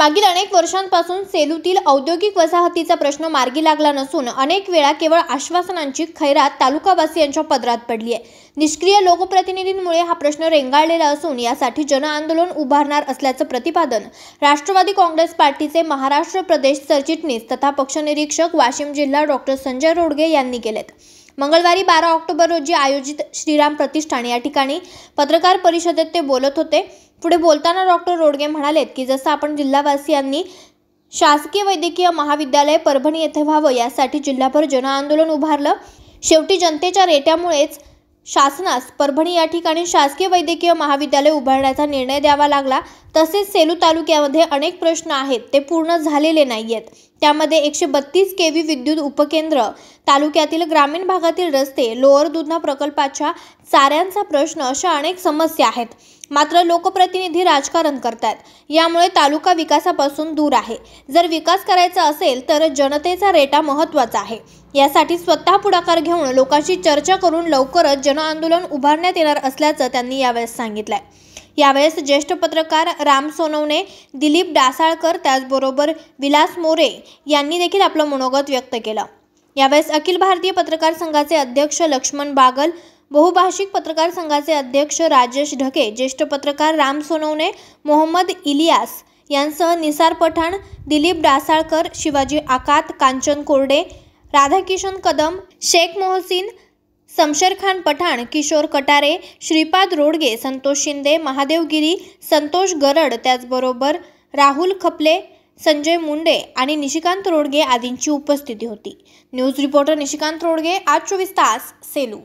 मागील अनेक वर्षांपासून सेलूतील औद्योगिक वसाहतीचा प्रश्न मार्गी लागला नसून अनेक वेळा केवळ आश्वासनांची खैरात तालुकावासियांच्या पदरात पडली आहे। निष्क्रिय लोकप्रतिनिधींमुळे हा प्रश्न रेंगाळलेला असून यासाठी जनआंदोलन उभारणार असल्याचं प्रतिपादन राष्ट्रवादी काँग्रेस पार्टीचे महाराष्ट्र प्रदेश सरचिटणीस तथा पक्षनिरीक्षक वाशिम जिल्हा डॉक्टर संजय रोडगे यांनी केलेत। मंगळवारी 12 ऑक्टोबर रोजी आयोजित श्रीराम प्रतिष्ठान या ठिकाणी पत्रकार परिषदेत ते बोलत होते। पुढे बोलताना डॉक्टर रोडगे म्हणालेत की जसं आपण जिल्हावासियांनी शासकीय वैद्यकीय महाविद्यालय परभणी येथे व्हावं यासाठी जिल्हाभर जनआंदोलन उभारलं। शेवटी जनतेच्या रेट्यामुळेच शासनास परभणी या ठिकाणी शासकीय वैद्यकीय महाविद्यालय उभारण्याचा निर्णय द्यावा लागला। तसेच सेलू तालुक्यामध्ये अनेक प्रश्न आहेत ते पूर्ण झालेले नाहीयेत। त्यामध्ये 132 केव्ही विद्युत उपकेंद्र, तालुक्यातील ग्रामीण भागातील रस्ते, लोअर दुधना प्रकल्पाच्या चाऱ्यांचा प्रश्न अशा अनेक समस्या आहेत। मात्र लोकप्रतिनिधी राजकारण करतात, यामुळे तालुका विकासापासून दूर आहे। जर विकास करायचा असेल तर जनतेचा रेटा महत्त्वाचा आहे। यासाठी स्वतः पुढाकार घेऊन लोकांशी चर्चा करून लवकरच जनआंदोलन उभारण्यात येणार असल्याचं त्यांनी यावेळेस सांगितलंय। यावेळेस ज्येष्ठ पत्रकार राम सोनवणे, दिलीप डासाळकर त्याचबरोबर विलास मोरे यांनी देखील आपलं मनोगत व्यक्त केलं। यावेळेस अखिल भारतीय पत्रकार संघाचे अध्यक्ष लक्ष्मण बागल, बहुभाषिक पत्रकार संघाचे अध्यक्ष राजेश ढके, ज्येष्ठ पत्रकार राम सोनवणे, मोहम्मद इलियास यांसह निसार पठाण, दिलीप डासाळकर, शिवाजी आकात, कांचन कोरडे, राधाकिशन कदम, शेख मोहसिन, शमशेर खान पठाण, किशोर कटारे, श्रीपाद रोडगे, संतोष शिंदे, महादेव गिरी, संतोष गरड त्याचबरोबर राहुल खपले, संजय मुंडे आणि निशिकांत रोडगे आदींची उपस्थिती होती। न्यूज रिपोर्टर निशिकांत रोडगे, आज 24 तास, सेलू।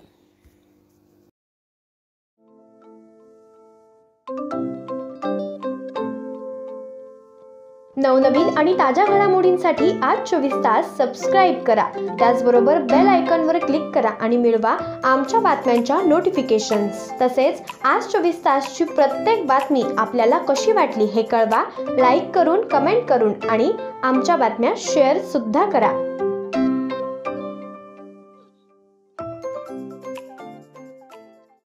नवनवीन आणि ताज्या घडामोडींसाठी आज 24 तास सबस्क्राईब करा। त्याचबरोबर बेल आयकॉनवर क्लिक करा आणि मिळवा आमच्या बातम्यांच्या नोटिफिकेशन्स। तसेच आज 24 तासची प्रत्येक बातमी आपल्याला कशी वाटली हे कळवा, लाईक करून, कमेंट करून आणि आमच्या बातम्या शेअर सुद्धा करा।